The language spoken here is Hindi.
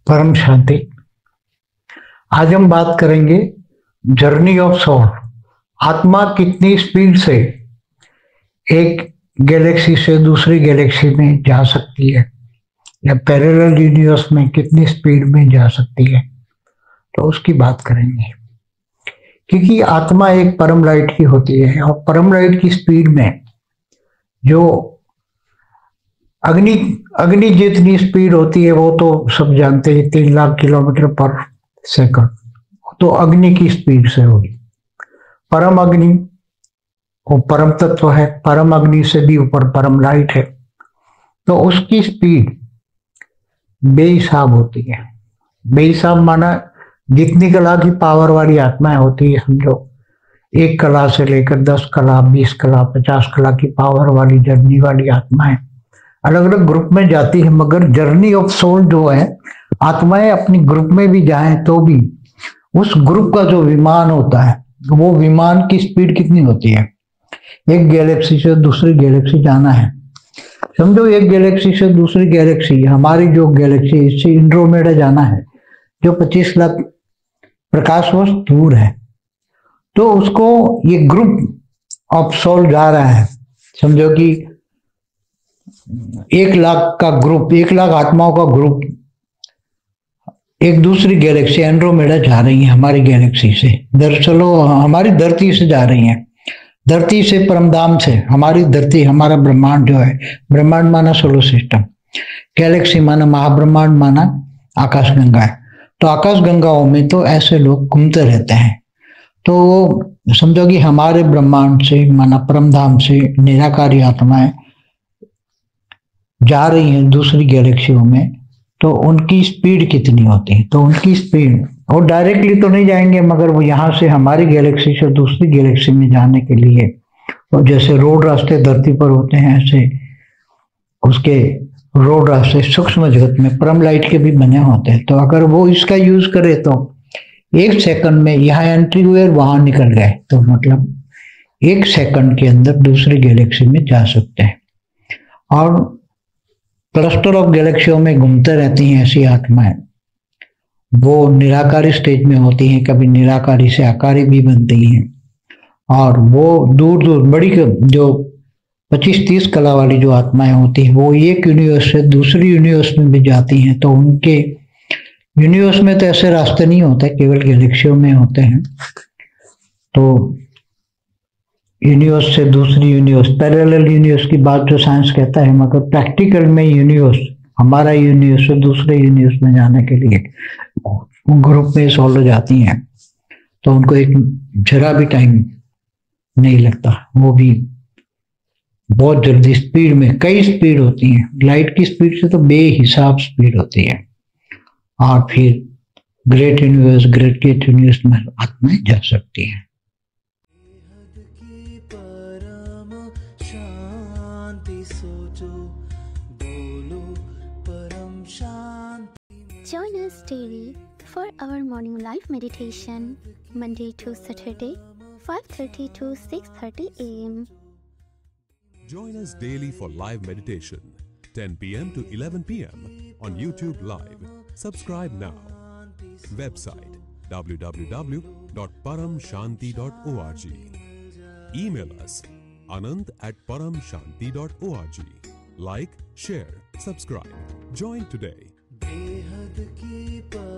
परम शांति। आज हम बात करेंगे जर्नी ऑफ सोल। आत्मा कितनी स्पीड से एक गैलेक्सी से दूसरी गैलेक्सी में जा सकती है, या पैरेलल यूनिवर्स में कितनी स्पीड में जा सकती है, तो उसकी बात करेंगे। क्योंकि आत्मा एक परम लाइट की होती है, और परम लाइट की स्पीड में जो अग्नि अग्नि जितनी स्पीड होती है वो तो सब जानते हैं, 3 लाख किलोमीटर पर सेकंड। तो अग्नि की स्पीड से होगी। परम अग्नि वो परम तत्व है, परम अग्नि से भी ऊपर परम लाइट है, तो उसकी स्पीड बेहिसाब होती है। बेहिसाब माना जितनी कला की पावर वाली आत्माएं होती है, समझो 1 कला से लेकर 10 कला, 20 कला, 50 कला की पावर वाली जर्नी वाली आत्माएं अलग अलग ग्रुप में जाती है। मगर जर्नी ऑफ सोल जो है, आत्माएं अपनी ग्रुप में भी जाएं तो भी उस ग्रुप का जो विमान होता है, वो विमान की स्पीड कितनी होती है। एक गैलेक्सी से दूसरी गैलेक्सी जाना है, समझो एक गैलेक्सी से दूसरी गैलेक्सी, हमारी जो गैलेक्सी इससे इंड्रोमेडा जाना है जो 25 लाख प्रकाश वर्ष दूर है, तो उसको ये ग्रुप ऑफ सोल जा रहा है। समझो कि 1 लाख का ग्रुप, 1 लाख आत्माओं का ग्रुप एक दूसरी गैलेक्सी एंड्रोमेडा जा रही है हमारी गैलेक्सी से। दरअसल हमारी धरती से जा रही है, धरती से परमधाम से। हमारी धरती, हमारा ब्रह्मांड जो है, ब्रह्मांड माना सोलर सिस्टम, गैलेक्सी माना महाब्रह्मांड, माना आकाश गंगा है। तो आकाश गंगाओं में तो ऐसे लोग घूमते रहते हैं। तो समझो कि हमारे ब्रह्मांड से माना परमधाम से निराकारी आत्माएं जा रही हैं दूसरी गैलेक्सियों में, तो उनकी स्पीड कितनी होती है। तो उनकी स्पीड, वो डायरेक्टली तो नहीं जाएंगे, मगर वो यहाँ से हमारी गैलेक्सी से दूसरी गैलेक्सी में जाने के लिए, और जैसे रोड रास्ते धरती पर होते हैं, ऐसे उसके रोड रास्ते सूक्ष्म जगत में परम लाइट के भी बने होते हैं। तो अगर वो इसका यूज करे तो 1 सेकंड में यहाँ एंट्री हुए और वहां निकल गए, तो मतलब 1 सेकंड के अंदर दूसरी गैलेक्सी में जा सकते हैं। और क्लस्टर ऑफ गैलेक्सियों में घूमते रहती हैं ऐसी आत्माएं। वो निराकारी स्टेज में होती हैं, कभी निराकारी से आकारी भी बनती हैं, और वो दूर दूर बड़ी जो 25-30 कला वाली जो आत्माएं होती हैं, वो एक यूनिवर्स से दूसरी यूनिवर्स में भी जाती हैं। तो उनके यूनिवर्स में तो ऐसे रास्ते नहीं होते, केवल गैलेक्सियों में होते हैं। तो यूनिवर्स से दूसरी यूनिवर्स, पैरेलल यूनिवर्स की बात जो साइंस कहता है, मगर प्रैक्टिकल में यूनिवर्स, हमारा यूनिवर्स से दूसरे यूनिवर्स में जाने के लिए ग्रुप में सॉल्व हो जाती हैं। तो उनको एक जरा भी टाइम नहीं लगता, वो भी बहुत जल्दी स्पीड में, कई स्पीड होती है, लाइट की स्पीड से तो बेहिसाब स्पीड होती है। और फिर ग्रेट यूनिवर्स, ग्रेट यूनिवर्स में आत्माएं जा सकती हैं। Join us daily for our morning live meditation, Monday to Saturday, 5:30 to 6:30 a.m. Join us daily for live meditation, 10 p.m. to 11 p.m. on YouTube Live. Subscribe now. Website www.paramshanti.org. Email us anant@paramshanti.org. Like, share, subscribe. Join today. बेहद की